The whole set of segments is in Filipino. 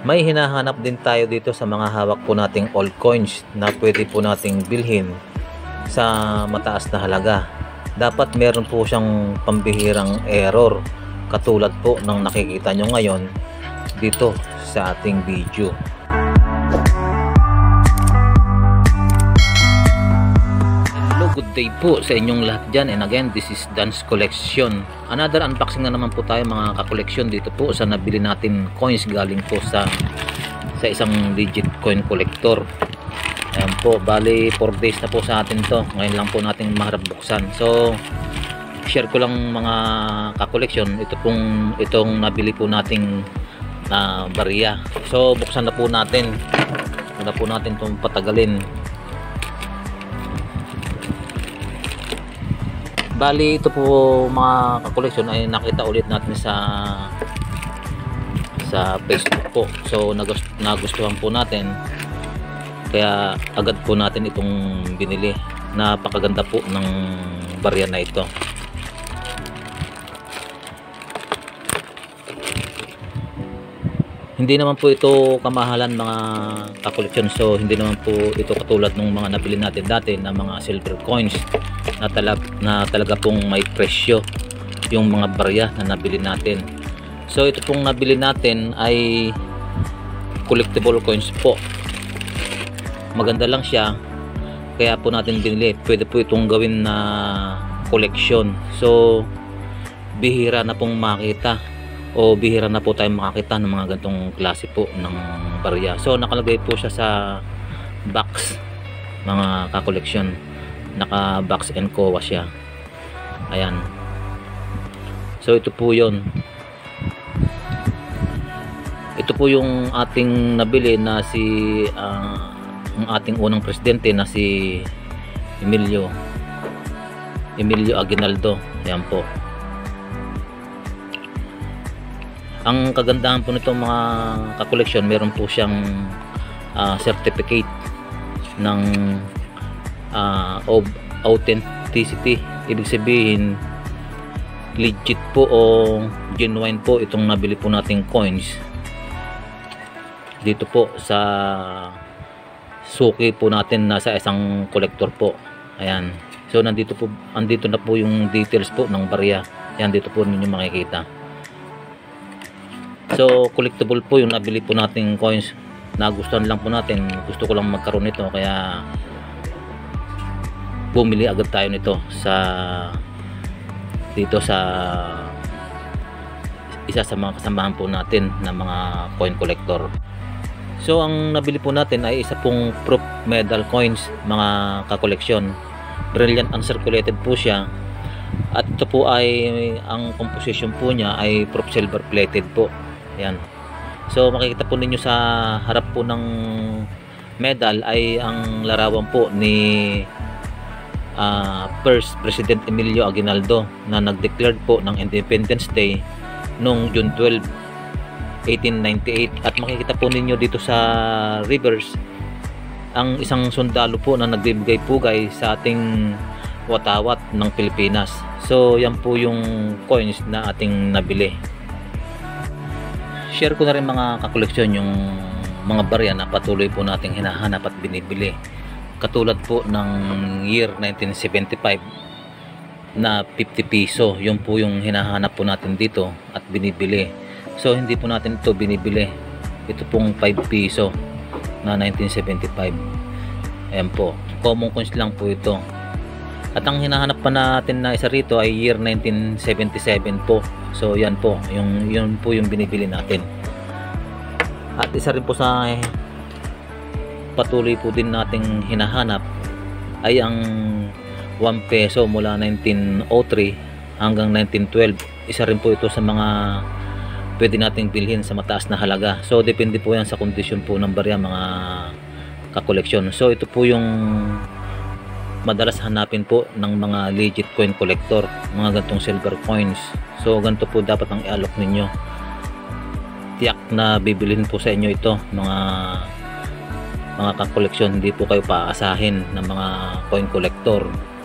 may hinahanap din tayo dito sa mga hawak po nating old coins na pwede po nating bilhin sa mataas na halaga. Dapat meron po siyang pambihirang error katulad po ng nakikita nyo ngayon dito sa ating video. Good day po sa inyong lahat dyan, and again, this is Dan's Collection. Another unboxing na naman po tayo mga kakoleksyon dito po sa nabili natin coins galing po sa isang legit coin collector. Ayan po, bali 4 days na po sa atin to, ngayon lang po natin maharap buksan. So share ko lang mga kakoleksyon, itong nabili po nating barya. So buksan na po natin, huwag na po natin itong patagalin. Bali ito po mga kakoleksyon ay nakita ulit natin sa Facebook po. So nagustuhan po natin, kaya agad po natin itong binili. Napakaganda po ng barya na ito. Hindi naman po ito kamahalan mga kakoleksyon, so hindi naman po ito katulad ng mga nabili natin dati na mga silver coins na talaga pong may presyo yung mga barya na nabili natin. So ito pong nabili natin ay collectible coins po. Maganda lang siya, kaya po natin binili. Pwede po itong gawin na collection. So bihira na pong makita, o bihira na po tayong makakita ng mga ganitong klase po ng barya. So nakalagay po siya sa box mga kakoleksyon, naka box and kowa siya. Ayan, so ito po yun. Ito po yung ating nabili na ang ating unang presidente na si Emilio Aguinaldo. Ayan po. Ang kagandahan po nito mga kakoleksyon, meron po siyang certificate ng of authenticity. Ibig sabihin legit po o genuine po itong nabili po nating coins dito po sa suki po natin na sa isang collector po. Ayan, so andito na po yung details po ng barya. Ayan, dito po ninyo makikita. So collectible po yung nabili po nating coins. Nagustuhan lang po natin, gusto ko lang magkaroon nito, kaya bumili agad tayo nito dito sa isa sa mga kasamahan po natin na mga coin collector. So ang nabili po natin ay isa pong proof medal coins mga kakoleksyon. Brilliant uncirculated po siya, at ito po ay ang composition po niya ay proof silver plated po. Yan. So makikita po ninyo sa harap po ng medal ay ang larawan po ni first President Emilio Aguinaldo na nag-declared po ng Independence Day noong June 12, 1898. At makikita po ninyo dito sa reverse ang isang sundalo po na nagbibigay pugay sa ating watawat ng Pilipinas. So yan po yung coins na ating nabili. Share ko na rin mga kakoleksyon yung mga barya na patuloy po nating hinahanap at binibili. Katulad po ng year 1975 na 50 piso. Yun po yung hinahanap po natin dito at binibili. So hindi po natin ito binibili. Ito pong 5 piso na 1975. Ayan po. Common coins lang po ito. At ang hinahanap pa natin na isa rito ay year 1977 po. So yan po, yun po yung binibili natin. At isa rin po sa patuloy po din nating hinahanap ay ang 1 peso mula 1903 hanggang 1912. Isa rin po ito sa mga pwede nating bilhin sa mataas na halaga. So depende po yan sa kondisyon po ng barya mga kakoleksyon. So ito po yung madalas hanapin po ng mga legit coin collector, mga gantong silver coins. So ganito po dapat ang i-alok ninyo. Tiyak na bibilhin po sa inyo ito mga kakoleksyon. Hindi po kayo paasahin ng mga coin collector.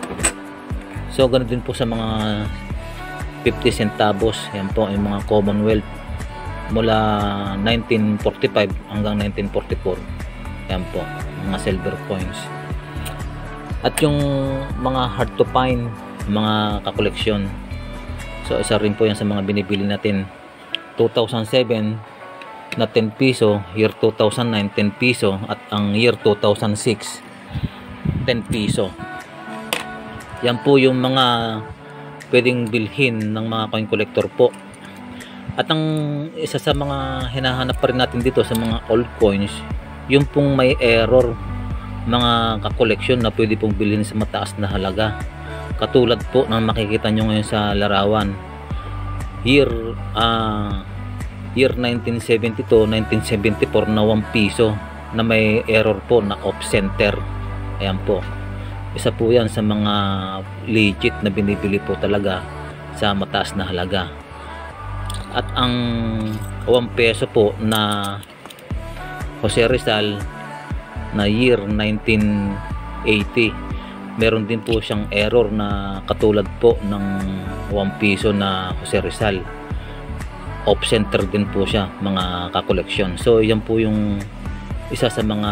So ganoon din po sa mga 50 centavos. Yan po yung mga Commonwealth mula 1945 hanggang 1944. Yan po, mga silver coins. At yung mga hard to find, mga kakoleksyon, so isa rin po yan sa mga binibili natin. 2007 na 10 piso, year 2009 10 piso, at ang year 2006 10 piso. Yan po yung mga pwedeng bilhin ng mga coin collector po. At ang isa sa mga hinahanap pa rin natin dito sa mga old coins, yung pong may error, mga kakoleksyon na pwede pong bilhin sa mataas na halaga, katulad po ng makikita nyo ngayon sa larawan, year 1972 1974 na 1 piso na may error po na off center. Ayan po, isa po yan sa mga legit na binibili po talaga sa mataas na halaga. At ang 1 peso po na Jose Rizal na year 1980, meron din po siyang error na katulad po ng 1 piso na Jose Rizal. Off center din po siya, mga kakoleksyon. So yan po yung isa sa mga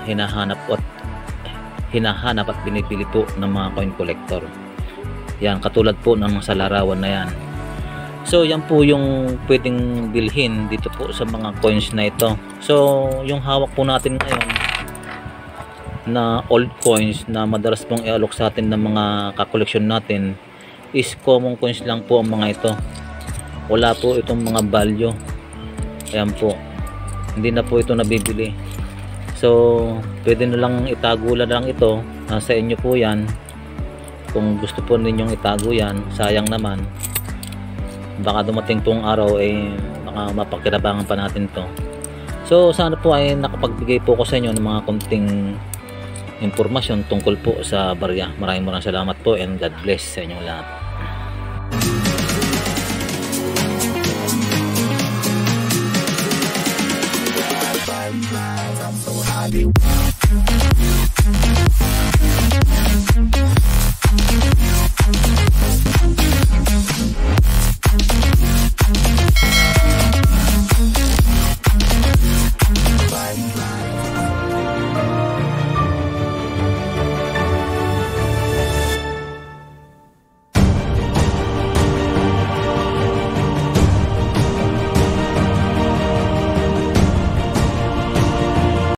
hinahanap at binibili po ng mga coin collector. Yan, katulad po ng sa larawan na yan. So yan po yung pwedeng bilhin dito po sa mga coins na ito. So yung hawak po natin ngayon na old coins na madalas pong i-alok sa atin ng mga kakoleksyon natin is common coins lang po ang mga ito. Wala po itong mga value. Ayan po, hindi na po ito nabibili. So pwede na lang itago lang ito, nasa inyo po yan. Kung gusto po ninyong itago yan, sayang naman, baka dumating pong araw baka mapakinabangan pa natin to. So sana po ay nakapagbigay po ko sa inyo ng mga konting impormasyon tungkol po sa barya. Maraming salamat po, and God bless sa inyong lahat.